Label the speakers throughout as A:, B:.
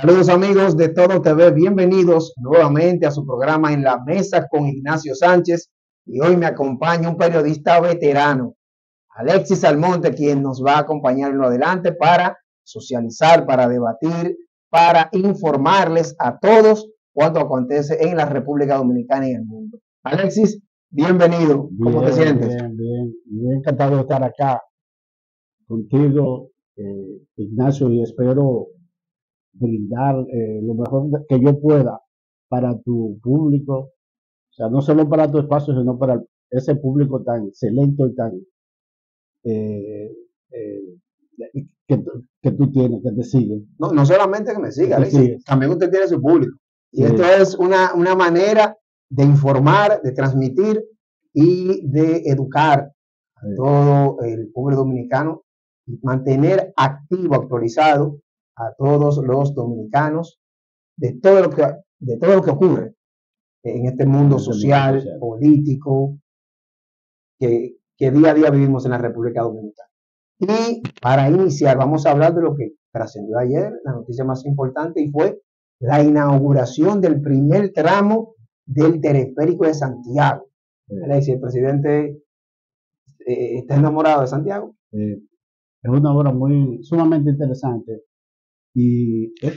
A: Saludos amigos de Todo TV, bienvenidos nuevamente a su programa En la Mesa con Ignacio Sánchez y hoy me acompaña un periodista veterano, Alexis Almonte, quien nos va a acompañar en lo adelante para socializar, para debatir, para informarles a todos cuanto acontece en la República Dominicana y en el mundo. Alexis, bienvenido, ¿cómo te sientes?
B: Bien, encantado de estar acá contigo, Ignacio, y espero brindar lo mejor que yo pueda para tu público, o sea, no solo para tu espacio, sino para ese público tan selecto y tan eh, eh, que tú tienes, que te sigue.
A: No solamente que me siga, Alexis, también usted tiene su público. Y esto es una manera de informar, de transmitir y de educar a todo el público dominicano y mantener activo, actualizado a todos los dominicanos de todo lo que ocurre en este mundo social, político, que día a día vivimos en la República Dominicana. Y para iniciar, vamos a hablar de lo que trascendió ayer, la noticia más importante, y fue la inauguración del primer tramo del teleférico de Santiago. Alexis, el presidente está enamorado de Santiago.
B: Es una obra sumamente interesante y es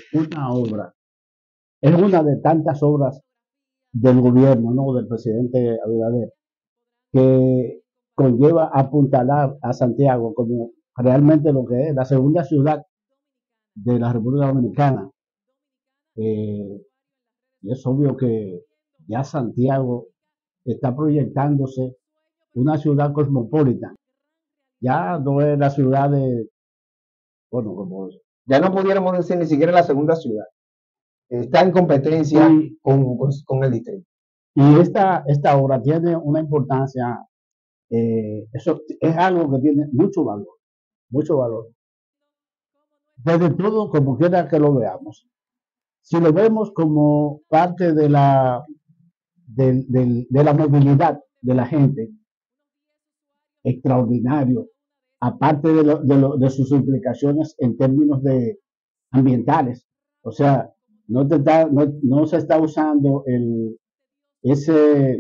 B: una de tantas obras del gobierno, ¿no? Del presidente Abinader, que conlleva apuntalar a Santiago como realmente lo que es la segunda ciudad de la República Dominicana. Y es obvio que ya Santiago está proyectándose una ciudad cosmopolita. Ya no es la ciudad bueno, como
A: ya no pudiéramos decir ni siquiera la segunda ciudad. Está en competencia con el distrito.
B: Y esta obra tiene una importancia, eso es algo que tiene mucho valor. Desde todo, como quiera que lo veamos. Si lo vemos como parte de la movilidad de la gente, extraordinario, aparte de sus implicaciones en términos ambientales. O sea, no se está usando ese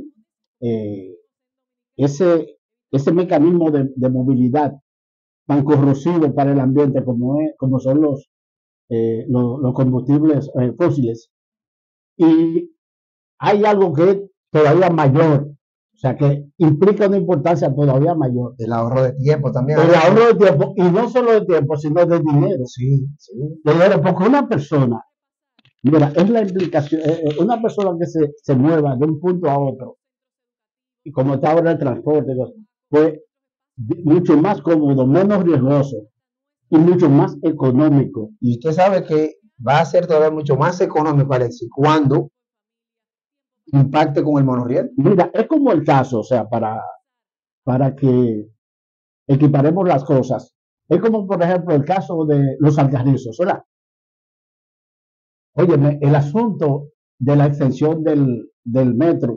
B: mecanismo de movilidad tan corrosivo para el ambiente como son los combustibles fósiles. Y hay algo que es todavía mayor, o sea, que implica una importancia todavía mayor.
A: El ahorro de tiempo también.
B: El ahorro de tiempo, y no solo de tiempo, sino de dinero.
A: Sí.
B: De dinero, porque una persona, mira, es la implicación, una persona que se mueva de un punto a otro, y como está ahora el transporte, pues mucho más cómodo, menos riesgoso y mucho más económico.
A: Y usted sabe que va a ser todavía mucho más económico, Alexis, cuando impacte con el monorriel.
B: Mira, es como el caso, o sea, para que equiparemos las cosas. Es como, por ejemplo, el caso de los Alcarrizos, ¿verdad? Óyeme, el asunto de la extensión del metro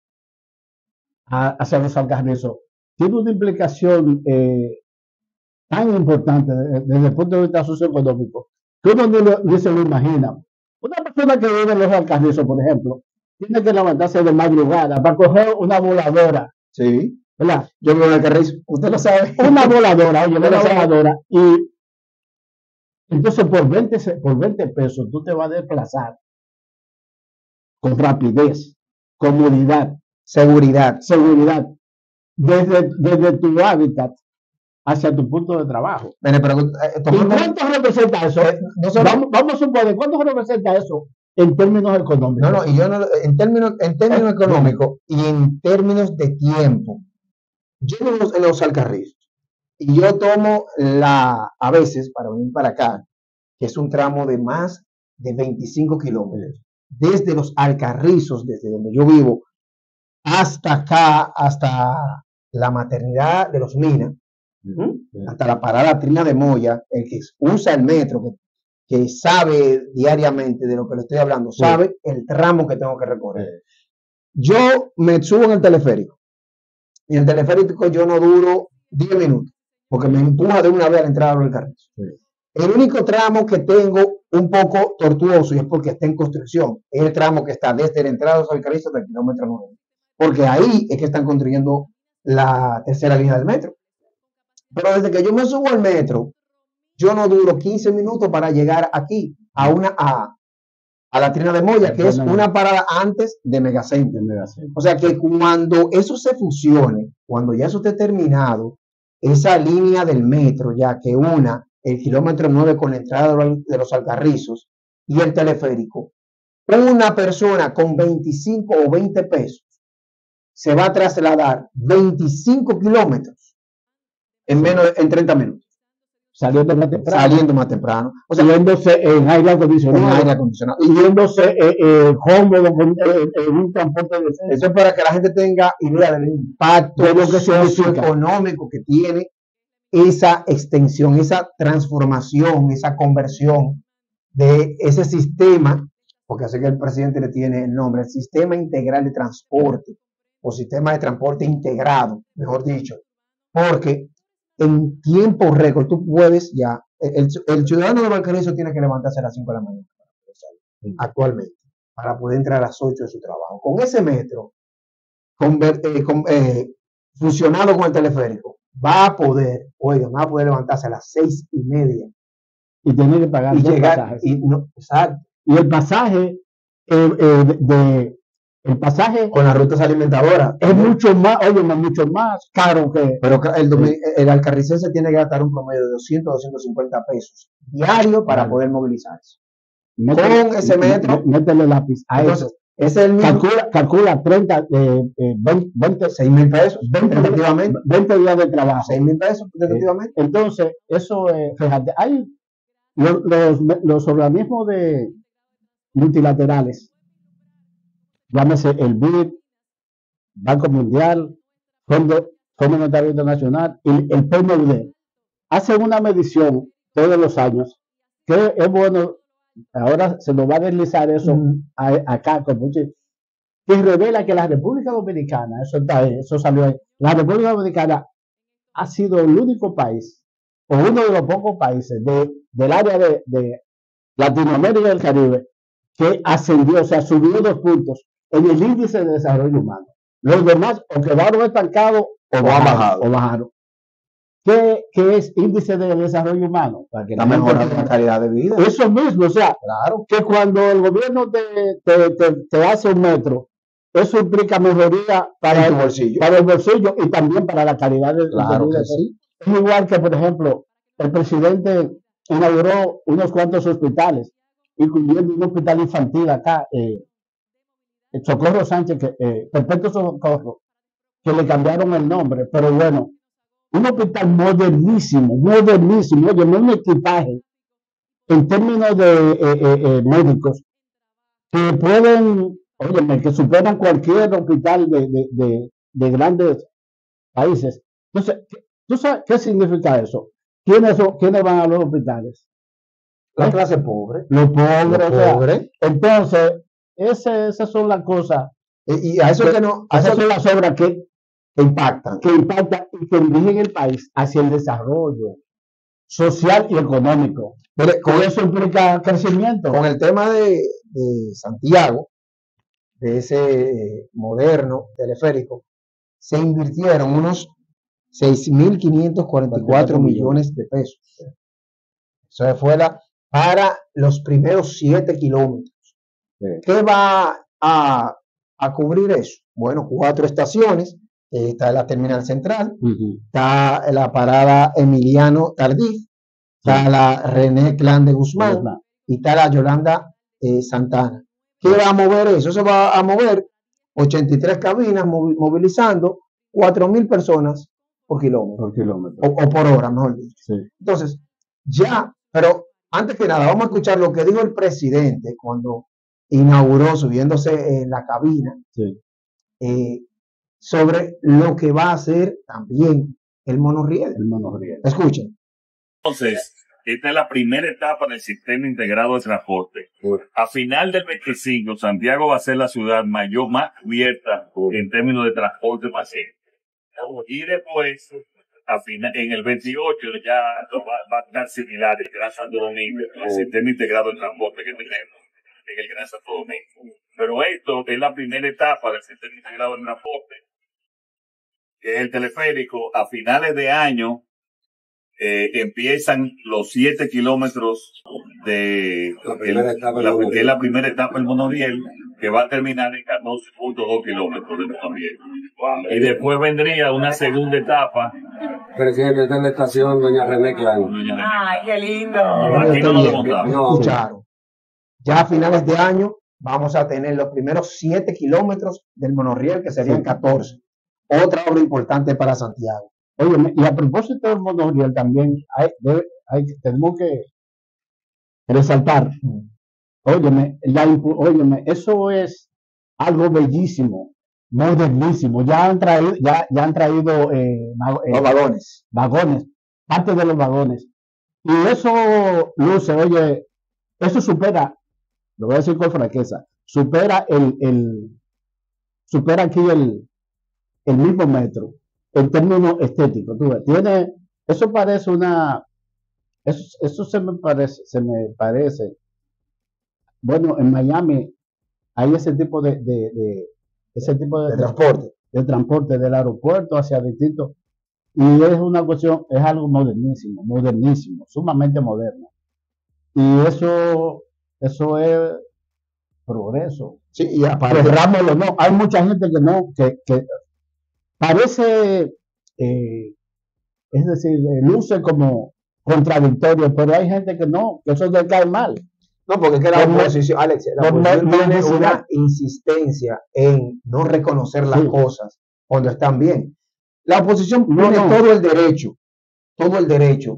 B: hacia los Alcarrizos tiene una implicación tan importante desde el punto de vista socioeconómico que uno ni se lo imagina. Una persona que vive en los Alcarrizos, por ejemplo, tiene que levantarse de madrugada para coger una voladora.
A: Sí.
B: ¿Verdad?
A: Yo vivo en Alcarrizo, usted lo sabe.
B: Una voladora, oye, una voladora. Y entonces por 20 pesos tú te vas a desplazar con rapidez, comodidad, seguridad, desde tu hábitat hacia tu punto de trabajo.
A: Pero,
B: ¿y cuánto representa eso? Vamos a suponer, ¿cuánto representa eso en términos económicos?
A: Y yo no, en términos económicos y en términos de tiempo. Yo vivo en los Alcarrizos y yo tomo a veces para venir para acá, que es un tramo de más de 25 kilómetros, desde los Alcarrizos, desde donde yo vivo, hasta acá, hasta la maternidad de los Minas, hasta la parada Trina de Moya. El que usa el metro, que sabe diariamente de lo que le estoy hablando, sabe el tramo que tengo que recorrer. Yo me subo en el teleférico. Y en el teleférico yo no duro 10 minutos, porque me empuja de una vez a la entrada del carril. El único tramo que tengo un poco tortuoso y es porque está en construcción. Es el tramo que está desde la entrada de los Alcarrizos hasta el kilómetro 9. Porque ahí es que están construyendo la tercera línea del metro. Pero desde que yo me subo al metro, yo no duro 15 minutos para llegar aquí, a la Trina de Moya, que es una parada antes de Megacentro. O sea que cuando eso se fusione, cuando ya eso esté terminado, esa línea del metro, ya que una el kilómetro 9 con la entrada de los Alcarrizos y el teleférico, una persona con 25 o 20 pesos se va a trasladar 25 kilómetros en 30 minutos.
B: Saliendo más temprano.
A: Saliendo más temprano.
B: O sea, yéndose en aire acondicionado. Y yéndose cómodo en un transporte de centro.
A: Eso es para que la gente tenga idea del impacto socioeconómico que tiene esa extensión, esa transformación, esa conversión de ese sistema, porque así que el presidente le tiene el nombre, el sistema integral de transporte, o sistema de transporte integrado, mejor dicho, porque en tiempo récord tú puedes ya, el ciudadano de Valcarrizo tiene que levantarse a las 5 de la mañana actualmente, para poder entrar a las 8 de su trabajo. Con ese metro, fusionado con el teleférico, va a poder levantarse a las 6:30
B: y tener que pagar
A: y llegar, exacto.
B: Y el pasaje el pasaje
A: con las rutas alimentadoras
B: es mucho más caro que...
A: Pero el alcarricense tiene que gastar un promedio de 200 a 250 pesos diario para poder movilizarse. Con ese metro,
B: métele lápiz a
A: entonces, eso. Es el mismo.
B: Calcula
A: 6,000 pesos,
B: 20 días de trabajo.
A: 6,000 pesos, efectivamente.
B: Entonces, eso, fíjate, hay los organismos multilaterales, llámese el BID, Banco Mundial, Fondo Monetario Internacional y el PNUD, hacen una medición todos los años, que es bueno, ahora se nos va a deslizar eso acá, que revela que la República Dominicana, eso salió ahí, la República Dominicana ha sido el único país, o uno de los pocos países del área de Latinoamérica y el Caribe, que ascendió, o sea, subió 2 puntos en el índice de desarrollo humano. Los demás o quedaron estancados o bajaron. ¿Qué es índice de desarrollo humano?
A: Para que la mejora de la calidad de vida.
B: Eso mismo, o sea, claro, que cuando el gobierno te hace un metro, eso implica mejoría para el bolsillo y también para la calidad de vida.
A: Sí.
B: Es igual que, por ejemplo, el presidente inauguró unos cuantos hospitales, incluyendo un hospital infantil acá, Socorro Sánchez, Perpetuo Socorro, que le cambiaron el nombre, pero bueno, un hospital modernísimo, oye, no un equipaje en términos de médicos que pueden, oye, que superan cualquier hospital de grandes países. Entonces, ¿tú sabes qué significa eso? ¿Quiénes van a los hospitales?
A: La clase pobre.
B: Los pobres. Entonces, esas son las cosas.
A: Y a eso que no.
B: Esas son las obras que
A: impactan
B: y que dirigen el país hacia el desarrollo social y económico.
A: Pero
B: con eso implica crecimiento.
A: Con el tema de Santiago, de ese moderno teleférico, se invirtieron unos 6.544 millones de pesos. Eso fue para los primeros 7 kilómetros. Sí. ¿Qué va a cubrir eso? Bueno, 4 estaciones. Está la terminal central, está la parada Emiliano Tardif, está la René Clan de Guzmán y está la Yolanda Santana. ¿Qué va a mover eso? Eso va a mover 83 cabinas movilizando 4.000 personas por kilómetro. O por hora, mejor dicho.
B: Sí.
A: Entonces, pero antes que nada, vamos a escuchar lo que dijo el presidente cuando inauguró, subiéndose en la cabina.
B: Sí.
A: Sobre lo que va a hacer también el monorriel. Escuchen.
C: Entonces, esta es la primera etapa del sistema integrado de transporte. A final del 25, Santiago va a ser la ciudad más abierta en términos de transporte masivo. Y después, en el 28 ya va a estar similar el Gran Santo Domingo, el sistema integrado de transporte que tenemos en el Gran Santo Domingo. Pero esto es la primera etapa del sistema integrado de transporte, que es el teleférico. A finales de año empiezan los 7 kilómetros de la primera etapa del monorriel, que va a terminar en 14.2 kilómetros de monorriel. Y después vendría una segunda etapa.
D: Presidente, esta es la estación Doña René Claro.
E: Ay, qué lindo.
C: Aquí no nos montamos.
A: Escucharon. Ya a finales de año vamos a tener los primeros 7 kilómetros del monorriel, que serían 14. Otra obra importante para Santiago.
B: Oye, y a propósito del monorriel también tenemos que resaltar. Óyeme, eso es algo bellísimo, modernísimo. Ya han traído
A: Los vagones.
B: Parte de los vagones. Y eso luce, oye, eso supera, lo voy a decir con franqueza, supera aquí el mismo metro en términos estéticos. Tú ves, eso parece eso se me parece. Bueno, en Miami hay ese tipo de transporte del aeropuerto hacia distintos, y es una cuestión, es algo modernísimo, sumamente moderno. Y eso es progreso.
A: Sí, y aparte,
B: no, hay mucha gente que parece, es decir, luce como contradictorio, pero hay gente que no, que eso le cae mal.
A: No, porque es que la oposición, Alex, la oposición tiene una insistencia en no reconocer las cosas cuando están bien. La oposición tiene todo el derecho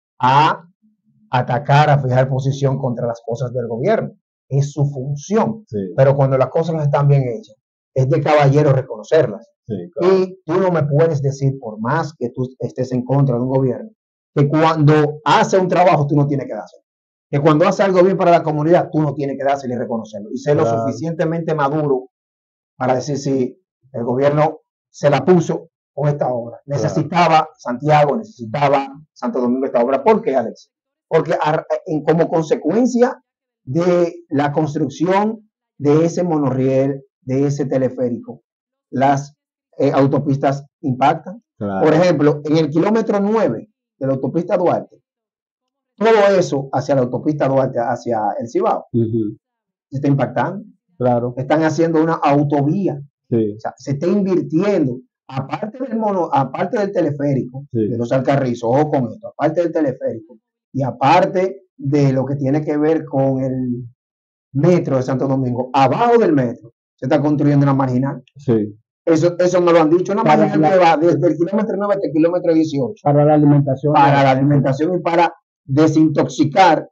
A: a atacar, a fijar posición contra las cosas del gobierno. Es su función.
B: Sí.
A: Pero cuando las cosas están bien hechas, es de caballero reconocerlas.
B: Sí, claro.
A: Y tú no me puedes decir, por más que tú estés en contra de un gobierno, que cuando hace un trabajo tú no tienes que dárselo. Que cuando hace algo bien para la comunidad, tú no tienes que dárselo y reconocerlo. Y ser lo suficientemente maduro para decir si el gobierno se la puso con esta obra. Necesitaba Santiago, necesitaba Santo Domingo esta obra. ¿Por qué, Alex? Porque como consecuencia de la construcción de ese monorriel, de ese teleférico, las autopistas impactan.
B: Claro.
A: Por ejemplo, en el kilómetro 9 de la autopista Duarte, todo eso hacia la autopista Duarte, hacia el Cibao, se está impactando.
B: Claro.
A: Están haciendo una autovía.
B: Sí.
A: O sea, se está invirtiendo, aparte del teleférico, de los Alcarrizos, ojo con esto, aparte del teleférico, y aparte de lo que tiene que ver con el metro de Santo Domingo, abajo del metro se está construyendo una marginal.
B: Sí.
A: Eso me lo han dicho, una marginal que va desde el kilómetro 9 hasta el kilómetro 18.
B: Para la alimentación.
A: Para la alimentación y para desintoxicar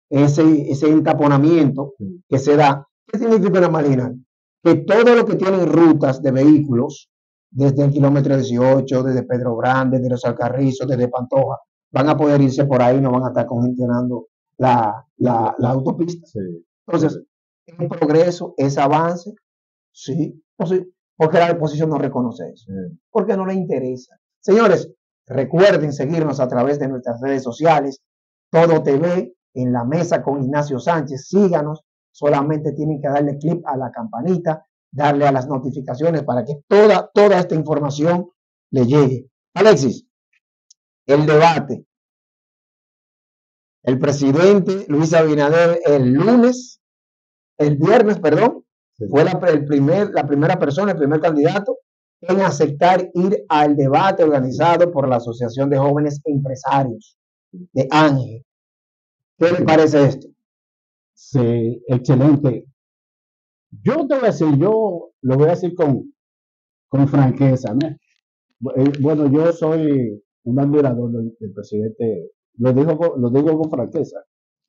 A: ese entaponamiento que se da. ¿Qué significa una marginal? Que todo lo que tienen rutas de vehículos, desde el kilómetro 18, desde Pedro Grande, desde los Alcarrizos, desde Pantoja, van a poder irse por ahí, no van a estar congestionando la autopista.
B: Sí.
A: Entonces, es progreso, es avance, sí, porque la oposición no reconoce eso, porque no le interesa. Señores, recuerden seguirnos a través de nuestras redes sociales, Todo TV, en la mesa con Ignacio Sánchez, síganos, solamente tienen que darle clic a la campanita, darle a las notificaciones para que toda esta información le llegue. Alexis, el debate. El presidente Luis Abinader el viernes, fue la primera persona, el primer candidato en aceptar ir al debate organizado por la Asociación de Jóvenes Empresarios de Ángel. ¿Qué le parece esto?
B: Sí, excelente. Yo te voy a decir, yo lo voy a decir con franqueza, ¿no? Bueno, yo soy un admirador del presidente, lo digo con franqueza.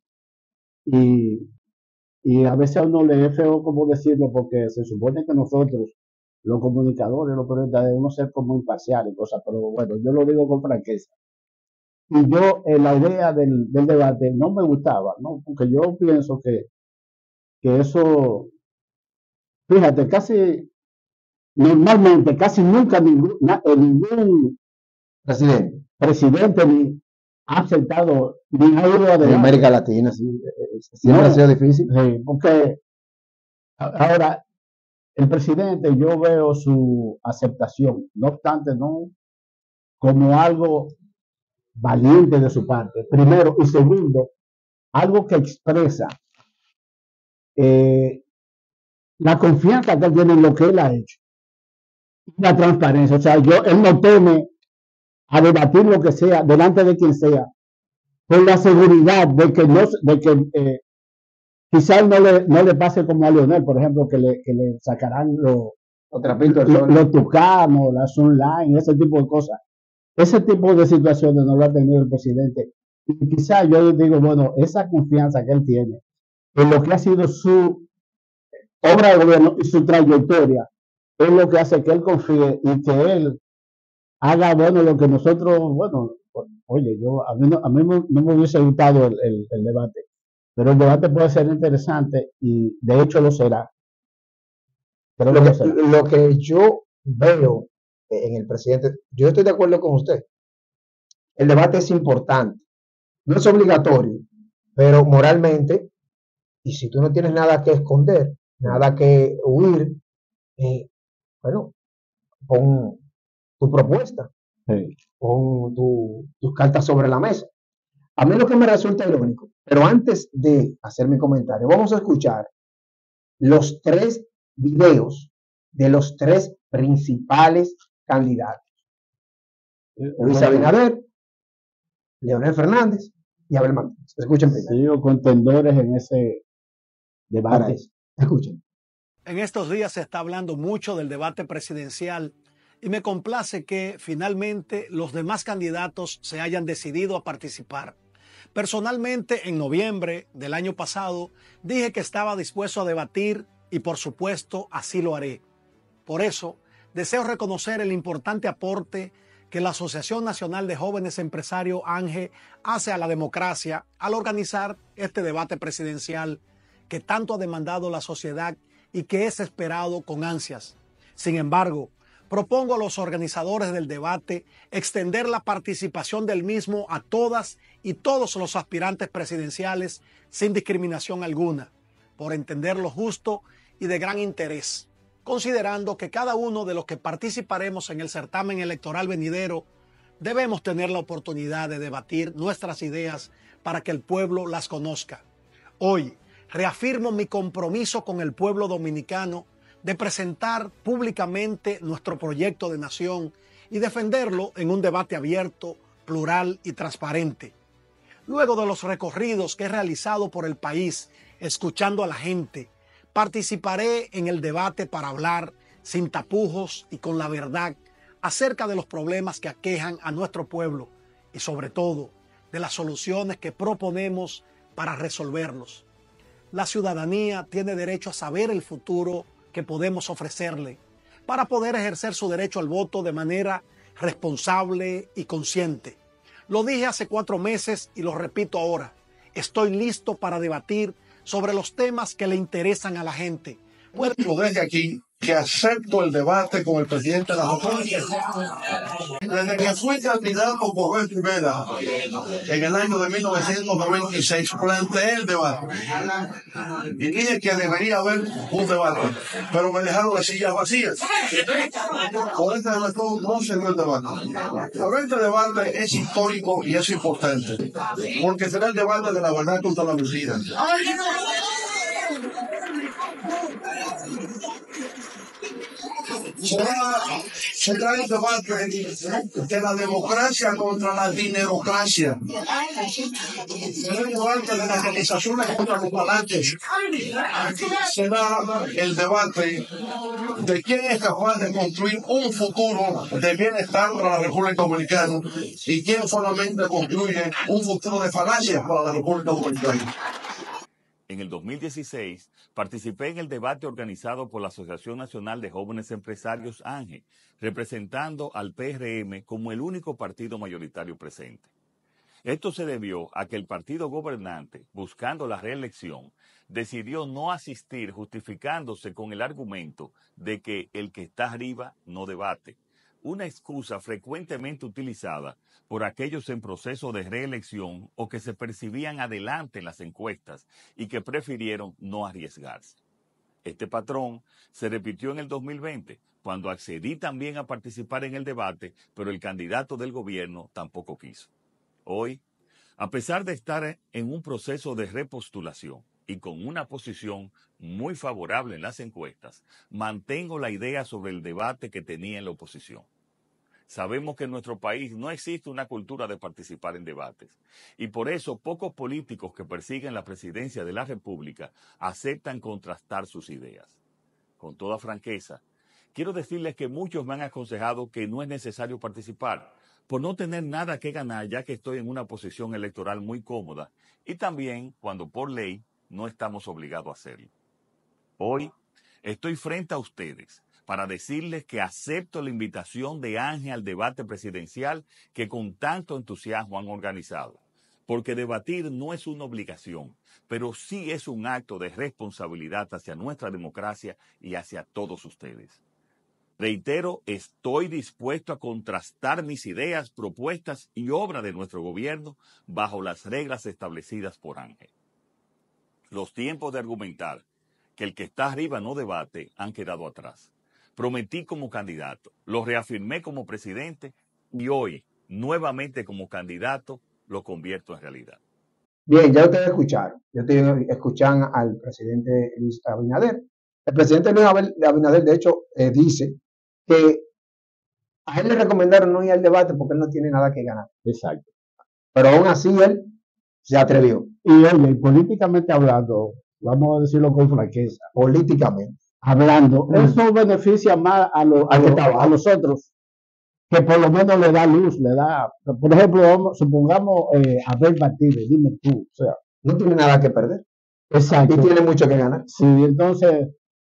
B: Y a veces a uno le es feo como decirlo, porque se supone que nosotros, los comunicadores, los periodistas, debemos ser como imparciales y cosas, pero bueno, yo lo digo con franqueza. Y yo, la idea del debate no me gustaba, ¿no? Porque yo pienso que eso, fíjate, normalmente, casi nunca ningún presidente ni ha aceptado, ni ha ido
A: En
B: adelante.
A: América Latina, sí. Siempre ha sido difícil.
B: Sí, porque ahora el presidente, yo veo su aceptación, no obstante, no como algo valiente de su parte, primero, y segundo, algo que expresa eh, la confianza que él tiene en lo que él ha hecho, la transparencia. O sea, él no teme a debatir lo que sea delante de quien sea, con la seguridad de que no, de que quizás no le pase como a Leonel, por ejemplo, que le sacarán los tucanos, las online, ese tipo de cosas. Ese tipo de situaciones no lo ha tenido el presidente. Y quizás yo digo, bueno, esa confianza que él tiene en lo que ha sido su obra de gobierno y su trayectoria, es lo que hace que él confíe y que él haga, bueno, lo que nosotros, bueno, oye, a mí no me hubiese gustado el debate, pero el debate puede ser interesante y de hecho lo será.
A: Lo que yo veo en el presidente, yo estoy de acuerdo con usted. El debate es importante, no es obligatorio, pero moralmente, y si tú no tienes nada que esconder, nada que huir, bueno, pon tu propuesta, pon tus cartas sobre la mesa. A mí lo que me resulta irónico, pero antes de hacer mi comentario, vamos a escuchar los 3 videos de los 3 principales candidatos. Luis Abinader, Leonel Fernández y Abel Martínez. Escuchen primero.
B: Sigo contendores en ese debate.
A: Escuchen.
E: En estos días se está hablando mucho del debate presidencial y me complace que finalmente los demás candidatos se hayan decidido a participar. Personalmente, en noviembre del año pasado, dije que estaba dispuesto a debatir y por supuesto así lo haré. Por eso, deseo reconocer el importante aporte que la Asociación Nacional de Jóvenes Empresarios ANGE hace a la democracia al organizar este debate presidencial que tanto ha demandado la sociedad y que es esperado con ansias. Sin embargo, propongo a los organizadores del debate extender la participación del mismo a todas y todos los aspirantes presidenciales sin discriminación alguna, por entenderlo justo y de gran interés, considerando que cada uno de los que participaremos en el certamen electoral venidero debemos tener la oportunidad de debatir nuestras ideas para que el pueblo las conozca. Hoy, reafirmo mi compromiso con el pueblo dominicano de presentar públicamente nuestro proyecto de nación y defenderlo en un debate abierto, plural y transparente. Luego de los recorridos que he realizado por el país, escuchando a la gente, participaré en el debate para hablar sin tapujos y con la verdad acerca de los problemas que aquejan a nuestro pueblo y sobre todo de las soluciones que proponemos para resolverlos. La ciudadanía tiene derecho a saber el futuro que podemos ofrecerle para poder ejercer su derecho al voto de manera responsable y consciente. Lo dije hace 4 meses y lo repito ahora. Estoy listo para debatir sobre los temas que le interesan a la gente.
F: Bueno, desde aquí que acepto el debate con el presidente de la República. Desde que fui candidato por vez primera en el año de 1996, planteé el debate. Y dije que debería haber un debate, pero me dejaron las sillas vacías. Por este razón no se dio el debate. Pero este debate es histórico y es importante, porque será el debate de la verdad contra la mentira. Se trae el debate de la democracia contra la dinerocracia. Será el debate de las organizaciones contra los balances. Será el debate de quién es capaz de construir un futuro de bienestar para la República Dominicana y quién solamente construye un futuro de falacias para la República Dominicana.
C: En el 2016 participé en el debate organizado por la Asociación Nacional de Jóvenes Empresarios ANGE, representando al PRM como el único partido mayoritario presente. Esto se debió a que el partido gobernante, buscando la reelección, decidió no asistir justificándose con el argumento de que el que está arriba no debate, una excusa frecuentemente utilizada por aquellos en proceso de reelección o que se percibían adelante en las encuestas y que prefirieron no arriesgarse. Este patrón se repitió en el 2020, cuando accedí también a participar en el debate, pero el candidato del gobierno tampoco quiso. Hoy, a pesar de estar en un proceso de repostulación y con una posición muy favorable en las encuestas, mantengo la idea sobre el debate que tenía en la oposición. Sabemos que en nuestro país no existe una cultura de participar en debates y por eso pocos políticos que persiguen la presidencia de la República aceptan contrastar sus ideas. Con toda franqueza, quiero decirles que muchos me han aconsejado que no es necesario participar por no tener nada que ganar, ya que estoy en una posición electoral muy cómoda y también cuando por ley no estamos obligados a hacerlo. Hoy estoy frente a ustedes para decirles que acepto la invitación de Ángel al debate presidencial que con tanto entusiasmo han organizado, porque debatir no es una obligación, pero sí es un acto de responsabilidad hacia nuestra democracia y hacia todos ustedes. Reitero, estoy dispuesto a contrastar mis ideas, propuestas y obras de nuestro gobierno bajo las reglas establecidas por Ángel. Los tiempos de argumentar que el que está arriba no debate han quedado atrás. Prometí como candidato, lo reafirmé como presidente y hoy, nuevamente como candidato, lo convierto en realidad.
A: Bien, ya ustedes escucharon. Escuchan al presidente Luis Abinader. El presidente Luis Abinader, de hecho, dice que a él le recomendaron no ir al debate porque él no tiene nada que ganar.
B: Exacto.
A: Pero aún así él se atrevió.
B: Y oye, políticamente hablando, vamos a decirlo con franqueza,
A: Políticamente
B: hablando, eso beneficia más a los otros, que por lo menos le da luz, le da, por ejemplo, supongamos Abel Martínez, dime tú, o sea,
A: no tiene nada que perder.
B: Exacto.
A: Y tiene mucho que ganar.
B: Sí, entonces,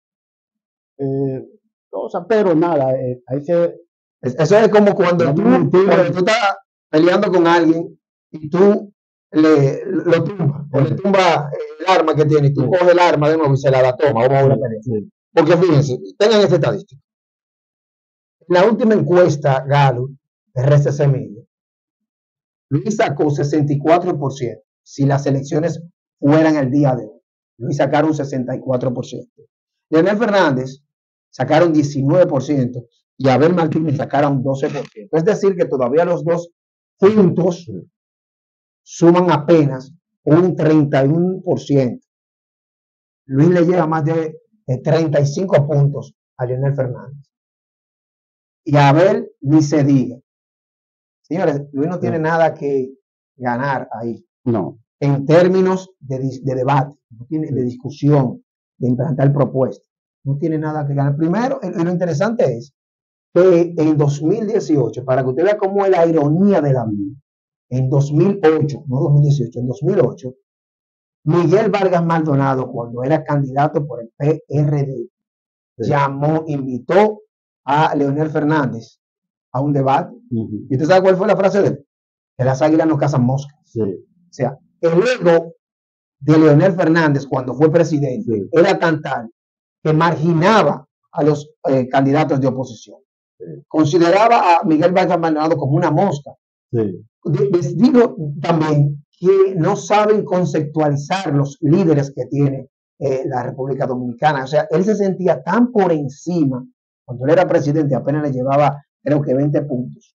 B: pero nada, hay que...
A: Eso es como cuando tú estás peleando con alguien y tú lo tumbas, o le tumbas el arma que tiene y tú coges el arma de nuevo y se la toma, vamos a volver a pelear. Porque fíjense, tengan esta estadística. La última encuesta Gallup de RCC Media, Luis sacó 64% si las elecciones fueran el día de hoy. Luis sacaron 64%. Leonel Fernández sacaron 19% y Abel Martínez sacaron 12%. Es decir, que todavía los dos juntos suman apenas un 31%. Luis le lleva más de 35 puntos a Leonel Fernández. Y a Abel ni se diga. Señores, Luis no tiene nada que ganar ahí.
B: No.
A: En términos de debate, no tiene, de discusión, de implantar propuestas. No tiene nada que ganar. Primero, lo interesante es que en 2018, para que usted vea cómo es la ironía de la vida, en 2008, no 2018, en 2008, Miguel Vargas Maldonado, cuando era candidato por el PRD, invitó a Leonel Fernández a un debate. ¿Y usted sabe cuál fue la frase de él? Que las águilas no cazan moscas.
B: Sí.
A: O sea, el ego de Leonel Fernández cuando fue presidente era tan tal que marginaba a los candidatos de oposición. Consideraba a Miguel Vargas Maldonado como una mosca. Les digo también que no saben conceptualizar los líderes que tiene la República Dominicana. O sea, él se sentía tan por encima. Cuando él era presidente apenas le llevaba, creo que 20 puntos.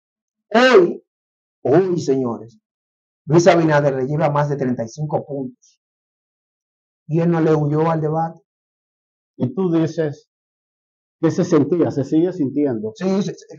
A: Hoy, señores, Luis Abinader le lleva más de 35 puntos. Y él no le huyó al debate.
B: Y tú dices que se sigue sintiendo.
A: Sí.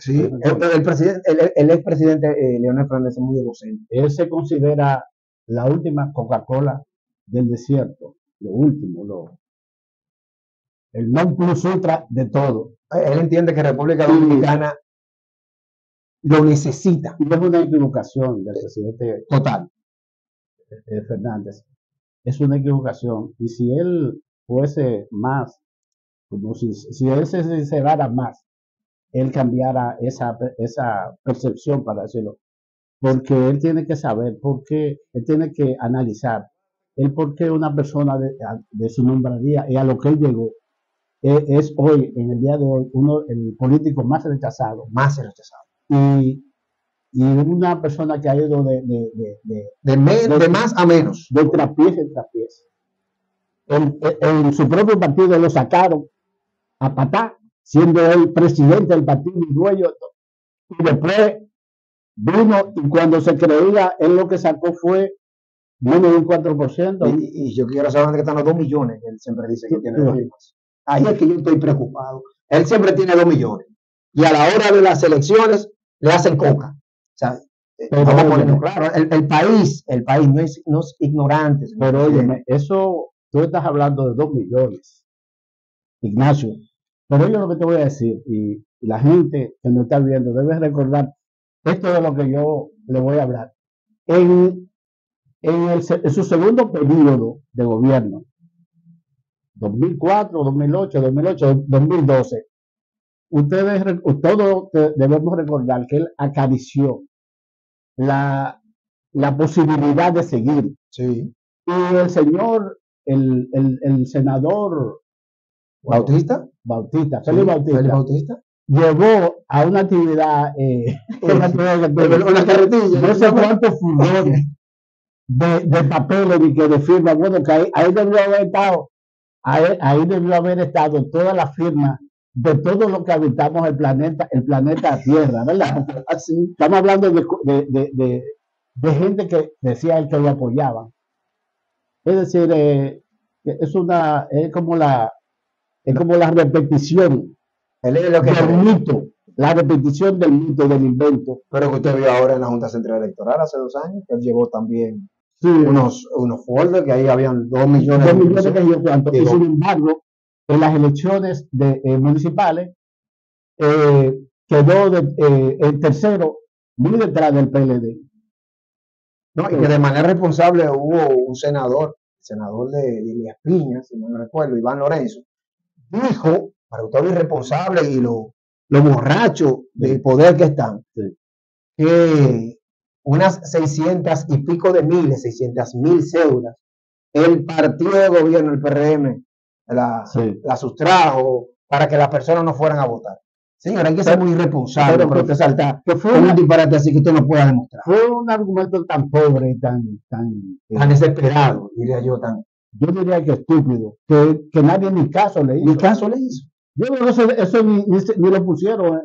A: El expresidente Leonel Fernández es muy egocéntrico.
B: Él se considera la última Coca-Cola del desierto. Lo último, el non plus ultra de todo.
A: Él entiende que República Dominicana lo necesita.
B: Y es una equivocación del presidente total, Fernández. Es una equivocación. Y si él fuese más, como si él se sincerara más, él cambiara esa percepción, para decirlo. Porque él tiene que saber, él tiene que analizar el por qué una persona de su nombradía y a lo que él llegó es hoy, en el día de hoy, el político más rechazado.
A: Más rechazado.
B: Y una persona que ha ido
A: de más a menos.
B: De traspiés en traspiés. En su propio partido lo sacaron a patá, siendo él presidente del partido y dueño. Y después vino y cuando se creía, él lo que sacó fue menos de un 4%.
A: Y yo quiero saber dónde están los 2 millones que él siempre dice que tiene. Ahí es que yo estoy preocupado. Él siempre tiene 2 millones. Y a la hora de las elecciones le hacen coca. O sea, vamos a ponerlo claro. El país no es ignorante.
B: Pero óyeme, eso, tú estás hablando de 2 millones, Ignacio. Pero yo lo que te voy a decir, y la gente que nos está viendo debe recordar esto de lo que yo le voy a hablar. En su segundo periodo de gobierno, 2004, 2008, 2012, todos debemos recordar que él acarició la posibilidad de seguir.
A: Sí.
B: Y el señor, el senador
A: Bautista,
B: Félix Bautista, llevó a una actividad,
A: una carretilla,
B: no sé cuántos fulgones de papeles y que de firmas. Bueno, que ahí debió haber estado toda la firma de todo lo que habitamos el planeta Tierra, ¿verdad? Así, estamos hablando de gente que decía él que lo apoyaban. Es decir, es como la repetición del mito, la repetición del mito, del invento.
A: Pero que usted vio ahora en la Junta Central Electoral hace 2 años, que él llevó también unos folders, que ahí habían 2 millones.
B: 2 millones de cuantos. Y sin embargo, en las elecciones municipales quedó el tercero, muy detrás del PLD.
A: No, y que de manera responsable hubo un senador de Elías Piña, si no me recuerdo, Iván Lorenzo, dijo, para usted es irresponsable y lo borracho del poder que están, que unas 600 y pico de miles, 600,000 cédulas, el partido de gobierno, el PRM, la sustrajo para que las personas no fueran a votar. Señora, hay que ser muy irresponsable, pero usted salta que fue un disparate así que usted no pueda demostrar.
B: Fue un argumento tan pobre y tan
A: desesperado, diría yo,
B: yo diría que estúpido, que nadie ni caso le hizo.
A: Ni caso le hizo.
B: Yo creo que eso ni lo pusieron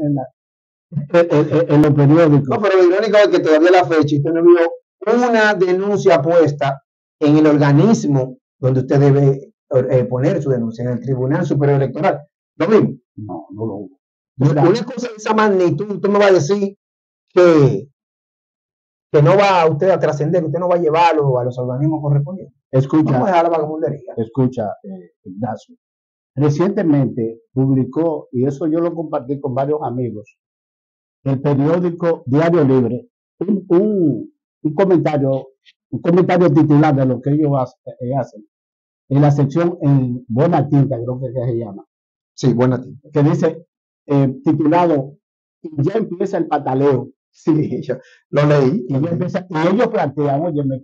B: en los periódicos.
A: No, pero lo irónico es que todavía la fecha usted no vio una denuncia puesta en el organismo donde usted debe poner su denuncia, en el Tribunal Superior Electoral. ¿Lo mismo?
B: No lo hubo.
A: Una cosa de esa magnitud, usted me va a decir que no va usted a trascender, que usted no va a llevarlo a los organismos correspondientes.
B: Escucha,
A: no a la vagabundería.
B: Escucha, Ignacio. Recientemente publicó, y eso yo lo compartí con varios amigos, el periódico Diario Libre, un comentario titular de lo que ellos hacen, en la sección en Buena Tinta, creo que se llama.
A: Sí, Buena Tinta.
B: Que dice, titulado, ya empieza el pataleo.
A: Sí, yo lo leí.
B: Y ellos plantean, óyeme,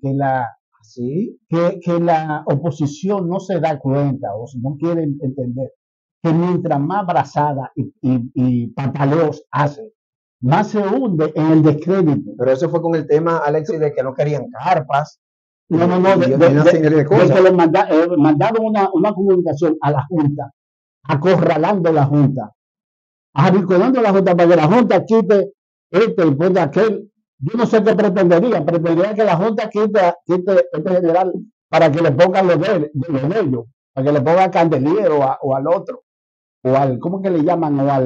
B: que la oposición no se da cuenta o si no quieren entender que mientras más brazada y pataleos hace, más se hunde en el descrédito.
A: Pero eso fue con el tema, Alexis, de que no querían carpas.
B: No, de que le mandaron una comunicación a la Junta, acorralando la Junta, arrinconando la Junta para que la Junta quite y ponga aquel. Yo no sé qué pretendería que la Junta quite este general para que le pongan los de ellos, para que le pongan Candeliero o al otro, o al, ¿cómo que le llaman? O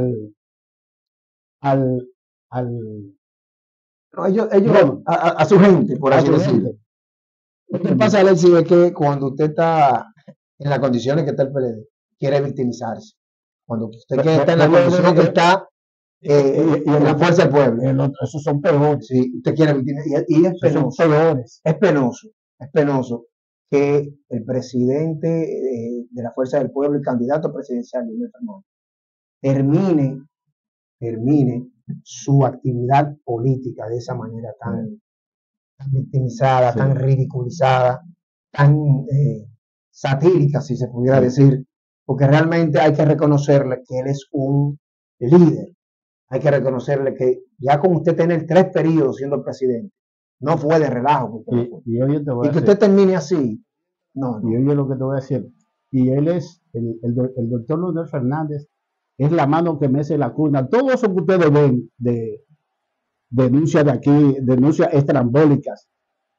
A: no, ellos a su gente, por así decirlo. Lo que pasa, Alexis, es que cuando usted está en las condiciones que está el PLD, quiere victimizarse. Cuando usted está en la condición que está en la fuerza del pueblo.
B: Esos son peores.
A: Sí, usted quiere victimizarse. Y es penoso.
B: Son peores.
A: Es penoso que el presidente de la fuerza del pueblo y candidato presidencial, Leonel Fernández, termine su actividad política de esa manera tan victimizada, tan ridiculizada, tan satírica, si se pudiera decir, porque realmente hay que reconocerle que él es un líder. Hay que reconocerle que ya con usted tener 3 periodos siendo presidente, no fue de relajo. Y que usted termine así, no.
B: Y oye lo que te voy a decir. Y él es, el doctor Leonel Fernández, es la mano que mece la cuna. Todo eso que ustedes ven de denuncias de aquí, denuncias estrambólicas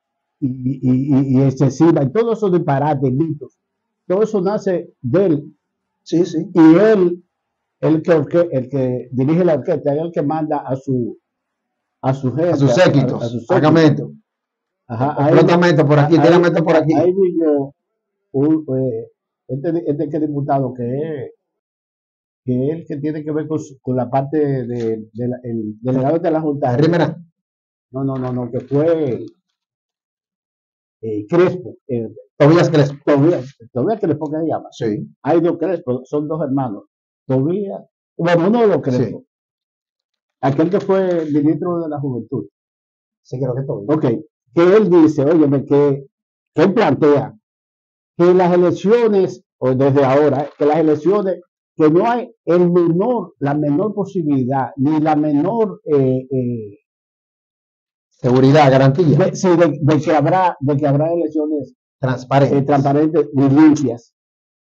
B: y excesivas, y todos esos disparates, mitos, todo eso nace de él.
A: Sí, sí.
B: Y él, el que dirige la orquesta, es el que manda a su gente,
A: a sus séquitos, hágame esto. Explótame por aquí, tírame esto por aquí.
B: Ahí vi yo este diputado que es el que tiene que ver con la parte del delegado de la Junta.
A: Rimera.
B: No, que fue Crespo.
A: Tobías Crespo.
B: Tobías Crespo, ¿qué se llama?
A: Sí.
B: Hay 2 Crespo, son 2 hermanos. Tobías, bueno, uno de los Crespo. Sí. Aquel que fue ministro de la Juventud.
A: Sí, creo que Tobías.
B: Ok. Que él dice, óyeme, que él plantea que las elecciones, o desde ahora, que las elecciones, que no hay la menor posibilidad, ni la menor
A: seguridad, garantía.
B: De que habrá elecciones transparentes y limpias.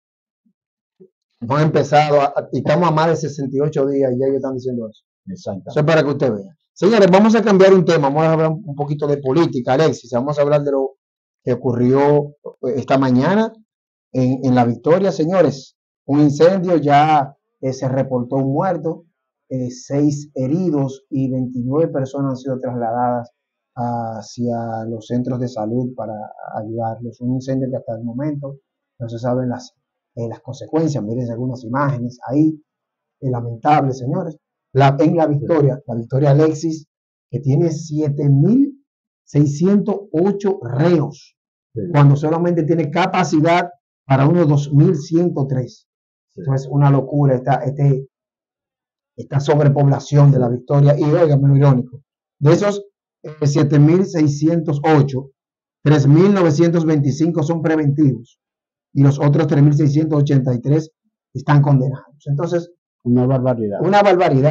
A: Hemos empezado, y estamos a más de 68 días y ya ellos están diciendo eso.
B: Exacto.
A: Eso es para que usted vea. Señores, vamos a cambiar un tema, vamos a hablar un poquito de política, Alexis. Vamos a hablar de lo que ocurrió esta mañana en La Victoria, señores. Un incendio, ya se reportó un muerto, 6 heridos y 29 personas han sido trasladadas hacia los centros de salud para ayudarlos. Un incendio que hasta el momento no se saben las consecuencias. Miren algunas imágenes ahí, lamentable, señores. En La Victoria Alexis, que tiene 7.608 reos, cuando solamente tiene capacidad para unos 2.103. Eso es una locura, esta sobrepoblación de La Victoria. Y óigame lo irónico, de esos 7.608, 3.925 son preventivos y los otros 3.683 están condenados. Entonces,
B: una barbaridad.
A: No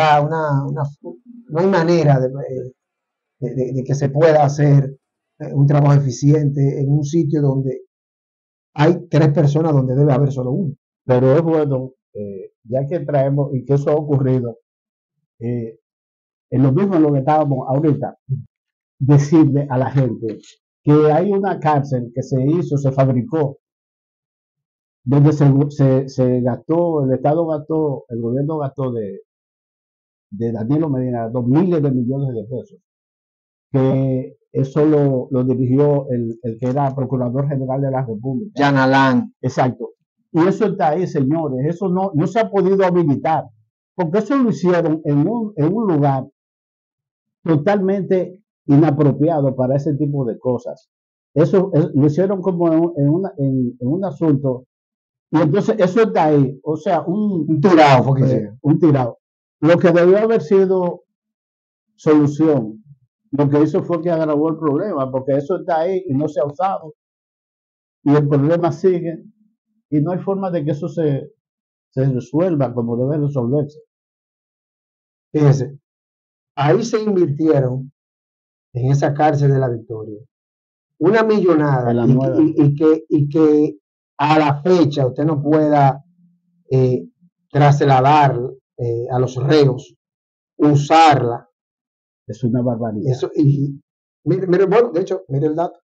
A: hay manera de que se pueda hacer un trabajo eficiente en un sitio donde hay 3 personas donde debe haber solo 1.
B: Pero es bueno, ya que traemos y que eso ha ocurrido, en lo mismo en lo que estábamos ahorita, decirle a la gente que hay una cárcel que se fabricó, donde se gastó, el gobierno gastó de Danilo Medina miles de millones de pesos, que eso lo dirigió el que era Procurador General de la República.
A: Jan Alain.
B: Exacto. Y eso está ahí, señores, eso no se ha podido habilitar, porque eso lo hicieron en un lugar totalmente inapropiado para ese tipo de cosas. Eso lo hicieron como en un asunto. Y entonces eso está ahí, o sea, un tirado, un tirado. Lo que debió haber sido solución, lo que hizo fue que agravó el problema, porque eso está ahí y no se ha usado. Y el problema sigue, y no hay forma de que eso se resuelva como debe resolverse.
A: Fíjense, ahí se invirtieron en esa cárcel de La Victoria una millonada y que a la fecha usted no pueda trasladar a los reos, usarla.
B: Es una barbaridad.
A: Eso, y mire, bueno, de hecho, mire el dato.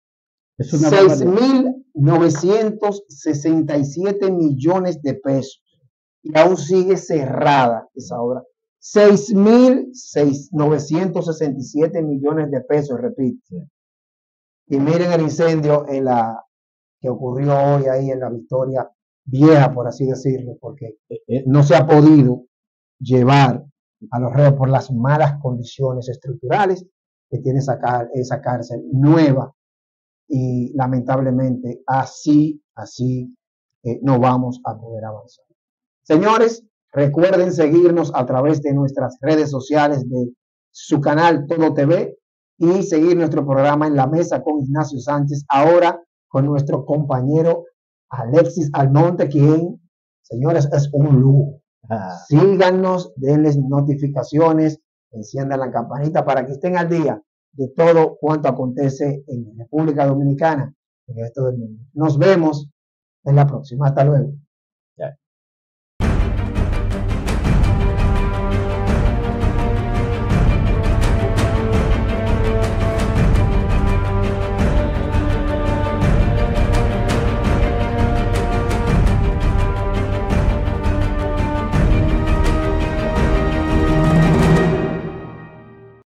A: 6.967 millones de pesos. Y aún sigue cerrada esa obra. 6.967 millones de pesos, repito. Y miren el incendio que ocurrió hoy ahí en La Victoria Vieja, por así decirlo, porque no se ha podido llevar a los reos por las malas condiciones estructurales que tiene esa cárcel nueva. Y lamentablemente así no vamos a poder avanzar. Señores, recuerden seguirnos a través de nuestras redes sociales, de su canal Todo TV, y seguir nuestro programa En la Mesa con Ignacio Sánchez, ahora con nuestro compañero Alexis Almonte, quien Señores, es un lujo. Síganos, denles notificaciones, enciendan la campanita para que estén al día de todo cuanto acontece en República Dominicana, en el resto del mundo. Nos vemos en la próxima. Hasta luego.